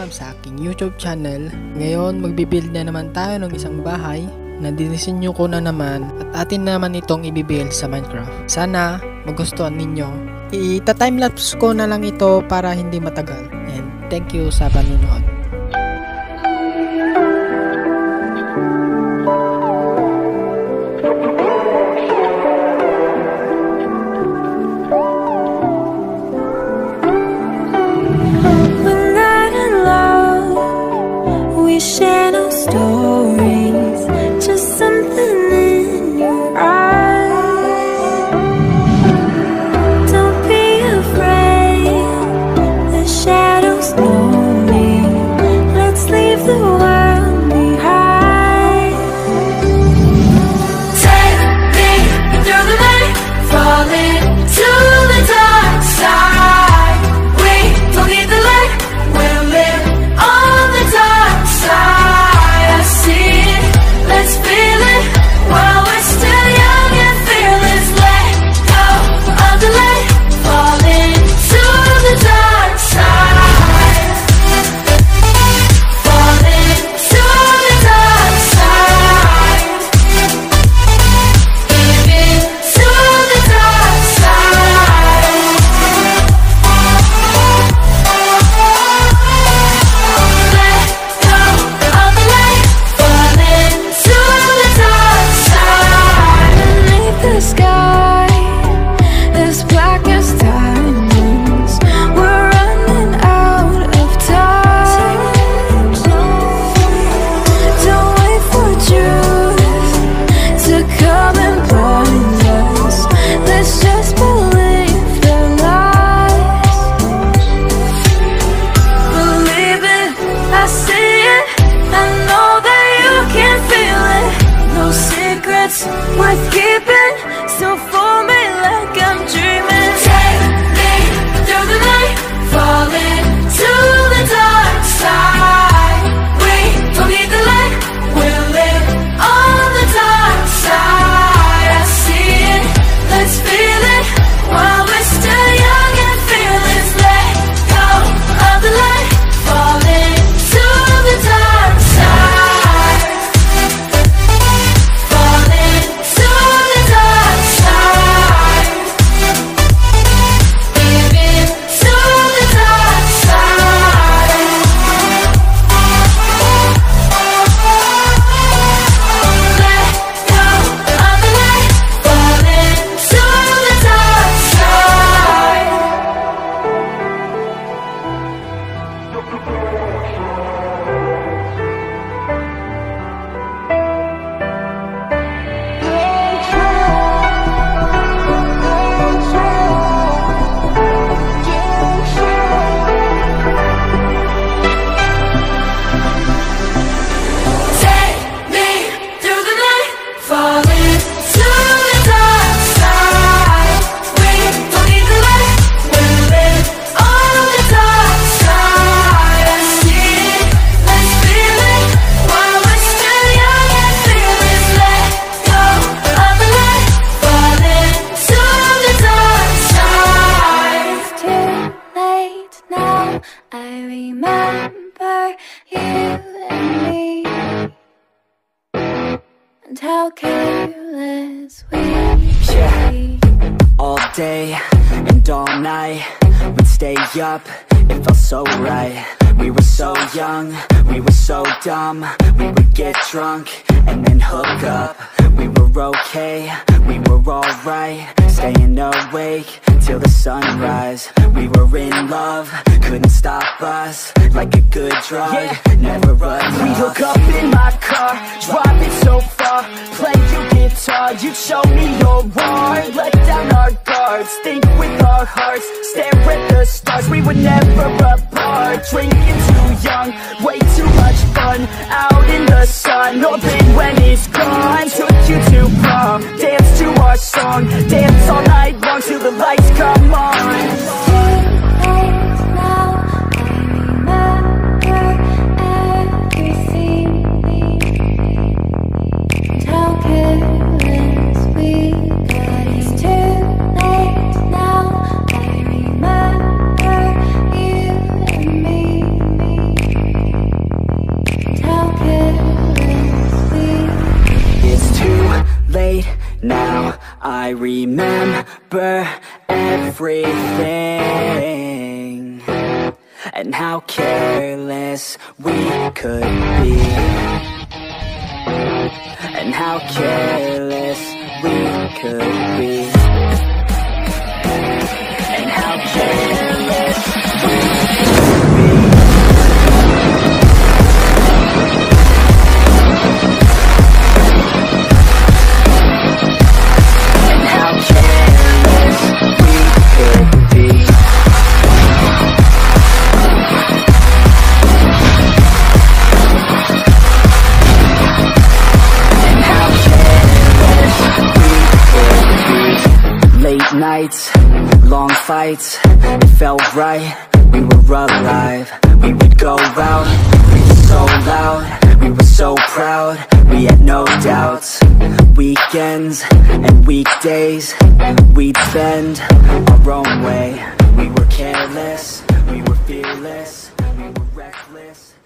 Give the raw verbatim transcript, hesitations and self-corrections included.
welcome sa aking YouTube channel. Ngayon magbibuild na naman tayo ng isang bahay na dinisenyo ko na naman at atin naman itong ibibuild sa Minecraft. Sana magustuhan ninyo. Ita-timelapse ko na lang ito para hindi matagal. And thank you sa panunood. Share no stories, just something in your eyes. Don't be afraid, the shadows know me. Let's leave the world behind. Take me through the night, fall into the dark side. We don't need the light, we'll live on the dark side. I see it, let's feel it while we're still young and fearless. Let go of the light, fall into the dark side. Fall into the dark side. Give into the dark side. Let go of the light, fall into the dark side. Beneath the sky, as black as diamonds, we're running out of time. Don't wait for truth to come and blind us. Let's just believe the lies. Believe it, I see it, I know that you can feel it. No secrets worth keeping, so for me like I'm dreaming. Take me through the night, fall into the dark side. We don't need the light, we'll live on the dark side. I see it, let's feel it while we're still young and fearless. Let go of the light, fall into the dark side. Fall into the dark side. Give into the dark side. Let go of the light, fall into the dark side. Take me through the night, fall into the dark side. We don't need the light, we'll live on the dark side. I see it, let's feel it while we're still young and fearless. Let go of the light, fall into the dark side. It's too late now, I remember you and me, and how careless we Yeah. be. All day and all night, we'd stay up, it felt so right. We were so young, we were so dumb. We would get drunk and then hook up. We were okay, we were alright, staying awake till the sunrise. We were in love, couldn't stop us, like a good drug, yeah. Never enough. We hook up in my car, driving so far, play your guitar, you show me your heart. Let down our guards, think with our hearts, stare at the stars. We were never apart, drinking too young, way too much fun, out in the sun, hoping when it's gone. Took you to prom, dance to our song, dance all night long till the lights come on. Me remember everything, and how careless we could be, and how careless we could be, and how careless we could be. Nights, long fights, it felt right, we were alive. We would go out, we were so loud, we were so proud, we had no doubts. Weekends and weekdays, we'd spend our own way. We were careless, we were fearless, we were reckless.